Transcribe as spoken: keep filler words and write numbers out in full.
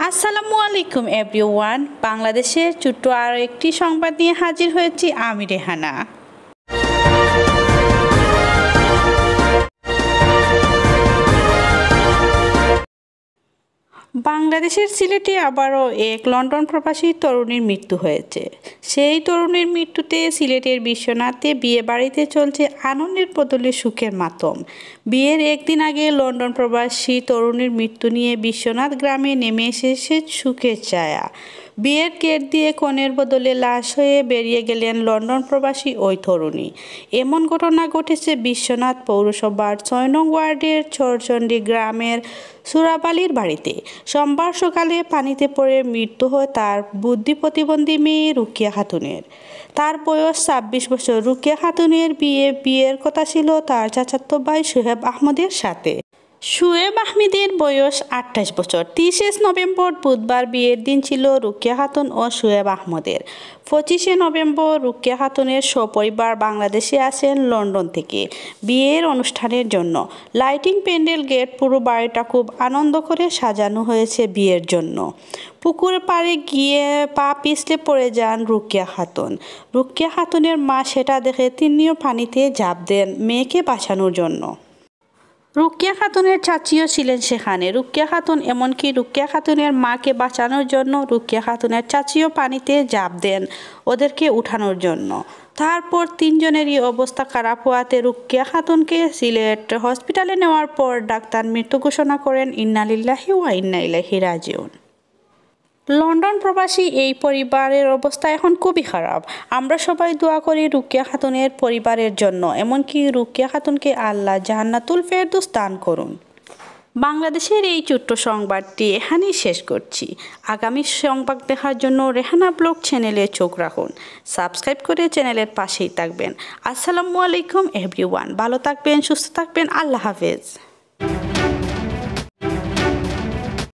আসসালামু আলাইকুম এভরিওয়ান। বাংলাদেশের ছোট্ট আর একটি সংবাদ নিয়ে হাজির হয়েছি আমি রেহানা। বাংলাদেশের সিলেটে আবারও এক লন্ডন প্রবাসী তরুণীর মৃত্যু হয়েছে। সেই তরুণীর মৃত্যুতে সিলেটের বিশ্বনাথে বিয়ে বাড়িতে চলছে আনন্দের বদলে সুখের মাতম। বিয়ের একদিন আগে লন্ডন প্রবাসী তরুণীর মৃত্যু নিয়ে বিশ্বনাথ গ্রামে নেমে এসেছে সুখের ছায়া। বিয়ের গেট দিয়ে কনের বদলে লাশ হয়ে বেরিয়ে গেলেন লন্ডন প্রবাসী ওই তরুণী। এমন ঘটনা ঘটেছে বিশ্বনাথ পৌরসভার ছয় নং ওয়ার্ডের চরচণ্ডী গ্রামের সুরাবালির বাড়িতে। সোমবার সকালে পানিতে পড়ে মৃত্যু হয় তার বুদ্ধি প্রতিবন্ধী মেয়ে রুকিয়া খাতুনের। তার বয়স ছাব্বিশ বছর। রুকিয়া খাতুনের বিয়ে বিয়ের কথা ছিল তার চাচাতো ভাই সোহেব আহমদের সাথে। সোহেব আহমেদের বয়স আটাইশ বছর। তিরিশে নভেম্বর বুধবার বিয়ের দিন ছিল রুকিয়া খাতুন ও সোহেব আহমদের। পঁচিশে নভেম্বর রুকিয়া খাতুনের সপরিবার বাংলাদেশে আসেন লন্ডন থেকে বিয়ের অনুষ্ঠানের জন্য। লাইটিং, প্যান্ডেল, গেট, পুরো বাড়িটা খুব আনন্দ করে সাজানো হয়েছে বিয়ের জন্য। পুকুর পাড়ে গিয়ে পা পিছলে পড়ে যান রুকিয়া খাতুন। রুকিয়া খাতুনের মা সেটা দেখে তিনিও পানিতে ঝাঁপ দেন মেয়েকে বাঁচানোর জন্য। রুকিয়া খাতুনের চাচিও ছিলেন সেখানে। রুকিয়া খাতুন এমনকি রুকিয়া খাতুনের মাকে বাঁচানোর জন্য রুকিয়া খাতুনের চাচিও পানিতে ঝাঁপ দেন ওদেরকে উঠানোর জন্য। তারপর তিনজনেরই অবস্থা খারাপ হওয়াতে রুকিয়া খাতুনকে সিলেট হসপিটালে নেওয়ার পর ডাক্তার মৃত্যু ঘোষণা করেন। ইন্না লিল্লাহি ওয়া ইন্না ইলাইহি রাজিউন। লন্ডন প্রবাসী এই পরিবারের অবস্থা এখন খুবই খারাপ। আমরা সবাই দোয়া করি রুকিয়া খাতুনের পরিবারের জন্য, এমনকি রুকিয়া খাতুনকে আল্লাহ জান্নাতুল ফেরদৌস দান করুন। বাংলাদেশের এই ছোট্ট সংবাদটি এখানেই শেষ করছি। আগামী সংবাদ দেখার জন্য রেহানা ব্লগ চ্যানেলে চোখ রাখুন। সাবস্ক্রাইব করে চ্যানেলের পাশেই থাকবেন। আসসালামু আলাইকুম এভরিওয়ান। ভালো থাকবেন, সুস্থ থাকবেন। আল্লাহ হাফেজ।